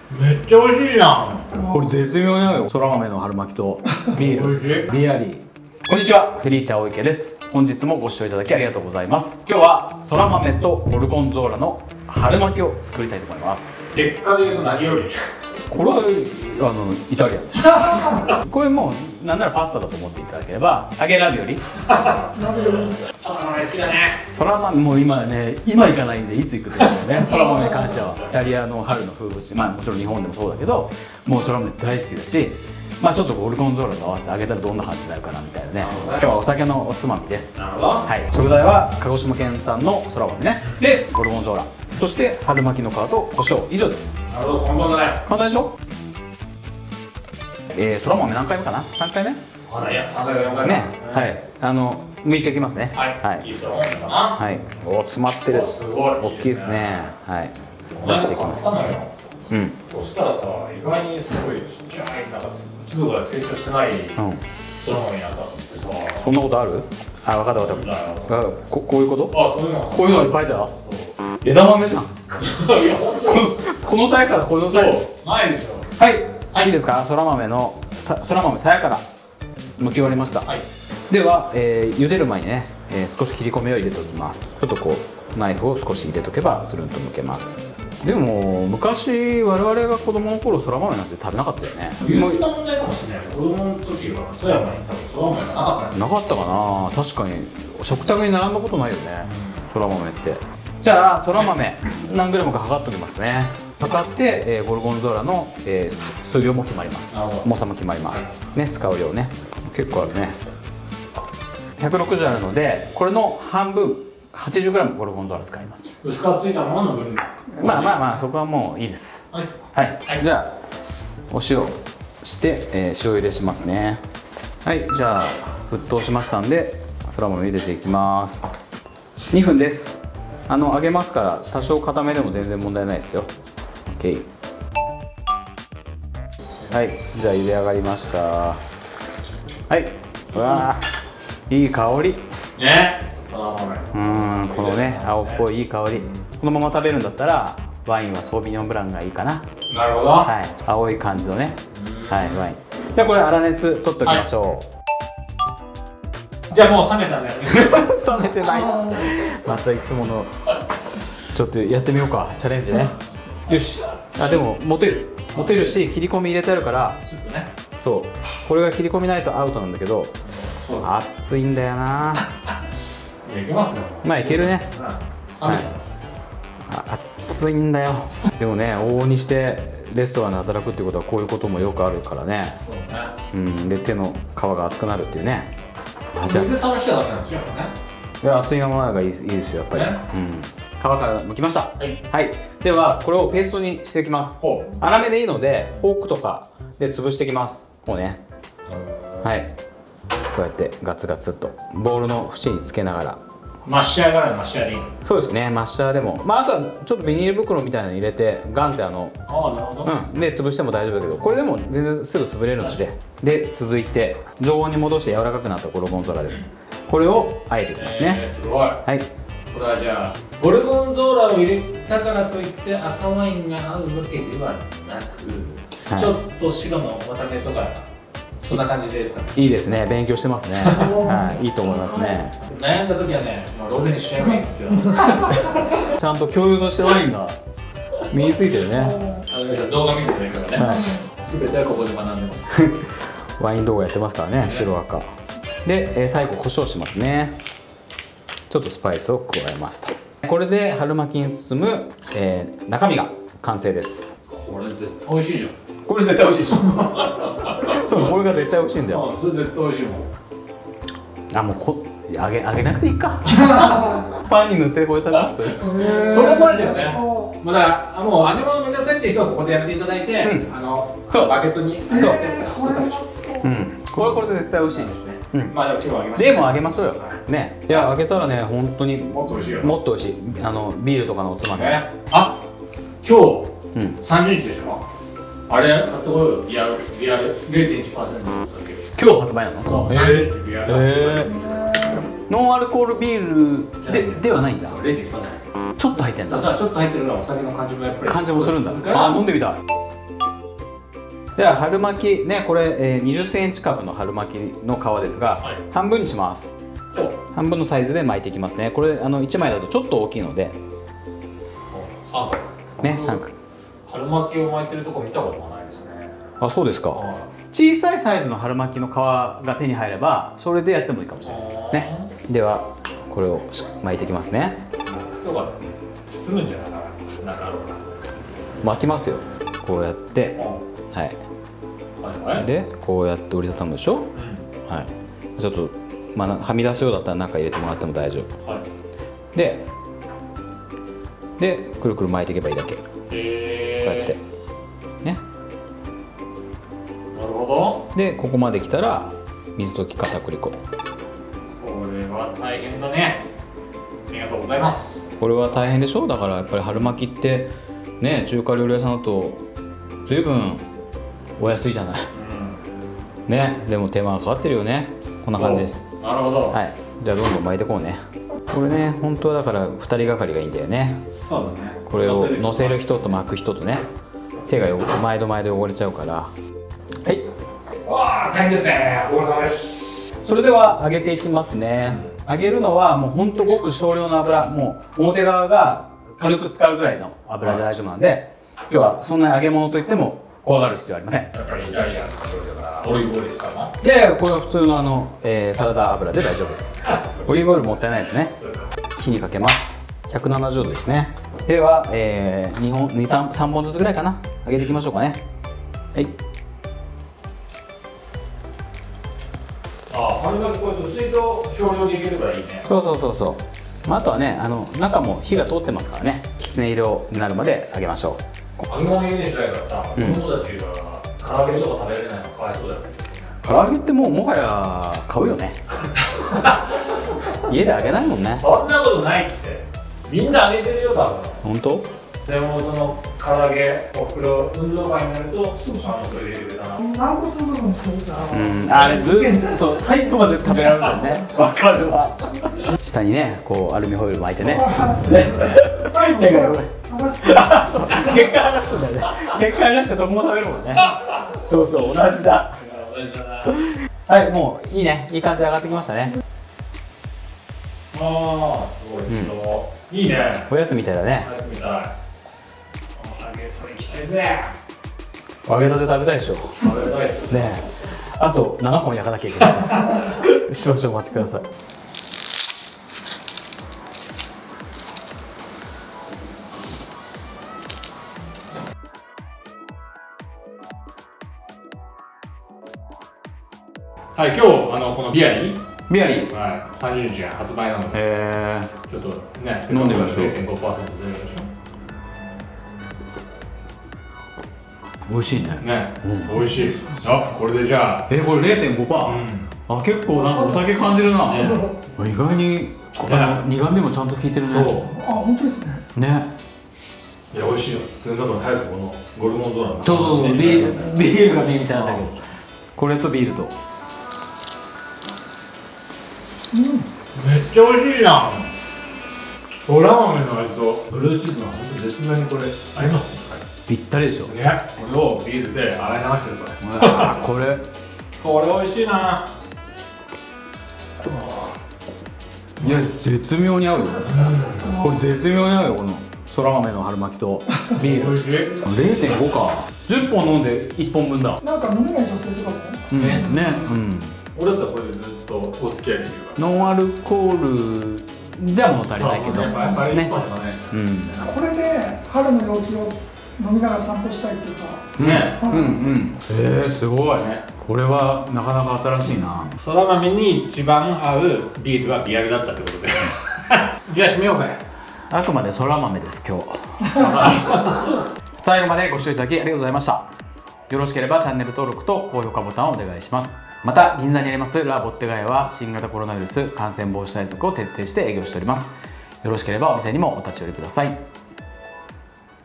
めっちゃ美味しいじゃん。 これ絶妙なのよ。そら豆の春巻きとビールビアリー。こんにちは、フリーチャー大池です。本日もご視聴いただきありがとうございます。今日はそら豆とゴルゴンゾーラの春巻きを作りたいと思います。 結果で言うと何よりこれはイタリアンでしょ。これもうなんならパスタだと思っていただければ、揚げラビオリ。 そら豆好きだね。 そら豆もう今行かないんでいつ行くってことだよね。そら豆に関してはイタリアの春の風物詩、まあもちろん日本でもそうだけど、もうそら豆大好きだし、まあちょっとゴルゴンゾーラと合わせて揚げたらどんな感じになるかなみたいなね。今日はお酒のおつまみです。 なるほど。 はい、食材は鹿児島県産のそら豆ね、でゴルゴンゾーラ、そして春巻きの皮と胡椒、以上です。 なるほど、簡単だね。 簡単でしょ。そら豆何回目かな、3回目いや、3回か4回ね。はい、剥いていきますね。 はい、いいそら豆かな。 はい、お詰まってる。 すごい大きいですね。はい、出していきます。 簡単なのよ。 うん。 そしたらさ、意外にすごいちっちゃいなんか粒が成長してないそら豆になったってさ。 そんなことある？あ、分かった分かった。こういうこと？ あ、そういうの。 こういうのいっぱいだよ。枝豆じゃん。この際からこの際。 ないですよ。 はい、いいですか？そら豆さやから剥き終わりました。では、茹でる前にね、少し切り込みを入れておきます。ちょっとこうナイフを少し入れとけばスルンと剥けます。でも昔我々が子供の頃そら豆なんて食べなかったよね。 唯一の問題かもしれない。子供の時は富山に多分そら豆がなかったね。 なかったかな。確かに食卓に並んだことないよね、そら豆って。じゃあそら豆何グラムか測っておきますね。測って、ゴルゴンゾーラの、数量も決まります。重さも決まりますね。使う量ね、結構あるね。160あるので、これの半分 80g ゴルゴンゾーラ使います。 薄皮ついたままの分量。 まあそこはもういいです。はい、じゃあお塩して、塩入れしますね。はい、じゃあ沸騰しましたんでそら豆茹でていきます。2分です。揚げますから多少固めでも全然問題ないですよ。 OK。 はい、じゃあ茹で上がりました。はい、うわー、いい香りね。そら豆。 このね青っぽいいい香り。このまま食べるんだったらワインはソービニョンブランがいいかな。 なるほど。 はい、青い感じのね、はい、ワイン。じゃあこれ粗熱取っておきましょう。じゃあもう冷めたね。 冷めてない。またいつもの。ちょっとやってみようか、チャレンジね。よし。でも持てるし、切り込み入れてあるから。そう、これが切り込みないとアウトなんだけど、熱いんだよな。 いけますね。 まあいけるね。熱いんだよ。でもね、往々にしてレストランで働くっていうことはこういうこともよくあるからね。で手の皮が熱くなるっていうね。 水で冷ましたらダメなんですよね。 いや、熱いままがいいですよ、やっぱり。皮から剥きました。はい、ではこれをペーストにしていきます。粗めでいいのでフォークとかで潰していきます。こうね。はい、こうやってガツガツっとボウルの縁につけながら。 マッシャーからマッシャーでいい。そうですね、マッシャーでも、あとはちょっとビニール袋みたいなの入れてガンってで潰しても大丈夫だけど、これでも全然すぐ潰れるので。で続いて常温に戻して柔らかくなったゴルゴンゾーラです。これをあえていきますね。 すごい。はい、これはじゃあゴルゴンゾーラを入れたからといって赤ワインが合うわけではなく、ちょっと白の綿毛とかそんな感じですかね。 いいですね、勉強してますね。はい、いいと思いますね。 悩んだ時はね、もうロゼにしちゃえばいいんですよ。 ちゃんと共有のしてワインが身についてるね。 動画見てもいいからね。全てはここで学んでます。 ワイン動画やってますからね、白赤。で、最後胡椒しますね。ちょっとスパイスを加えますと。これで春巻きに包む、中身が完成です。 これ絶対美味しいじゃん。 これ絶対美味しいでしょ。そう、これが絶対美味しいんだよ。 それ絶対美味しいもん。 もう揚げなくていいか。パンに塗ってこれ食べます。 それまでだよね。だからもう揚げ物めんどくさいっていう人はここでやっていただいて、バケットに。 これで絶対美味しいです。 まあでも今日は揚げましょう。 でも揚げましょうよ。ね、いや揚げたらね、本当にもっと美味しいよ。 もっと美味しい。ビールとかのおつまみ。 今日30日でしょ。あれ買ってこようよ。リアル 0.1%。 今日発売なの？ そう。30日リアル。 ノンアルコールビールではないんだ。 0.1%。 ちょっと入ってんだ。 だからちょっと入ってるのはお酒の感じもやっぱり感じもするんだ。飲んでみたい。 では春巻きね、これ、20センチ角の春巻きの皮ですが、 はい、 半分にします。半分のサイズで巻いていきますね。これ1枚だとちょっと大きいので三角ね、三角。 春巻きを巻いてるとこ見たことがないですね。 あ、そうですか。小さいサイズの春巻きの皮が手に入ればそれでやってもいいかもしれないですね。ではこれを巻いていきますね。 人が包むんじゃないかな、中あるか巻きますよ、こうやって、はい、でこうやって折りたたむでしょ、はい、ちょっと、はみ出すようだったら中入れてもらっても大丈夫、はい、でくるくる巻いていけばいいだけ、こうやってね。 なるほど。 でここまで来たら水溶き片栗粉。 これは大変だね。ありがとうございます。 これは大変でしょ。だからやっぱり春巻きってね、中華料理屋さんだと随分お安いじゃない、ね。でも手間がかかってるよね。こんな感じです。 なるほど。 はい、じゃあどんどん巻いていこうね。これね、本当はだから2人がかりがいいんだよね。 そうだね。 これを乗せる人と巻く人とね、手が毎度毎度汚れちゃうから。はい、 わあ、大変ですね。お疲れ様です。 それでは揚げていきますね。揚げるのはもうほんとごく少量の油、もう表側が軽く使うぐらいの油で大丈夫なんで、今日はそんな揚げ物といっても怖がる必要はありません。 やっぱりイタリアンの料理だからオリーブオイルですかな。 で、これは普通のサラダ油で大丈夫です。オリーブオイルもったいないですね。火にかけます。170度ですね。では、3本ずつぐらいかな、揚げていきましょうかね。はい。 春巻きこう薄いと少量でいけるからいいね。 そうそうそうそう。あとはね、中も火が通ってますからね、きつね色になるまで揚げましょう。 揚げ物家にしないからさ、子供たちが唐揚げとか食べられないのかわいそうだよね。 唐揚げってもはや買うよね。家で揚げないもんね。 そんなことないって。みんな揚げてるよ、多分。 本当？ でもその唐揚げ、おふくろ、運動会になると、それ入れてくれたな。 軟骨の部分そうさ。 あれそう最後まで食べられるんだよね。わかるわ。下にね、こうアルミホイル巻いてね。 最後剥がして。 結果剥がすんだよね。結果剥がしてそこも食べるもんね。そうそう、同じだ。 同じだな。 はい、もういいね、いい感じで上がってきましたね。 ああ、すごいですよ。いいね。 おやつみたいだね。 おやつみたい。お酒それ行きたいぜ。 揚げたて食べたいでしょ。 食べたいっす。 ねえ、あと7本焼かなきゃいけないです。少々お待ちください。 はい、今日このビアリー、 はい、 30日発売なので、ちょっとね、 飲んでみましょう。 0.5% 出るでしょ。 美味しいね。 ね、美味しいです。あ、これでじゃあ、 これ 0.5%。あ、結構なんかお酒感じるな。意外に苦味もちゃんと効いてるね。そう。 あ、本当ですね。 ね。 いや、美味しいよ。普通だから早くこのゴルゴンゾーラの。 そう、ビールがビールみたいなんだけど、これとビールと。 めっちゃ美味しいじゃん。そら豆の味とブルーチーズが本当絶妙にこれ合いますね。 ぴったりでしょ。 ね、これをビールで洗い流してください。 これ美味しいな。 いや、絶妙に合うよ。これ絶妙に合うよ、このそら豆の春巻きとビール。0.5か。10本飲んで1本分だ。 なんか飲めない女性とかもね。 俺だったらこれでずっとお付き合いできるから。 ノンアルコールじゃ物足りないけどやっぱりね。 これで春の陽気を飲みながら散歩したいっていうかね。すごいね。これはなかなか新しいな。 そら豆に一番合うビールはビアルだったってことでじゃあ締めようぜ。 あくまでそら豆です今日。最後までご視聴いただきありがとうございました。よろしければチャンネル登録と高評価ボタンをお願いします。また銀座にありますラ・ボッテガヤは新型コロナウイルス感染防止対策を徹底して営業しております。よろしければお店にもお立ち寄りください。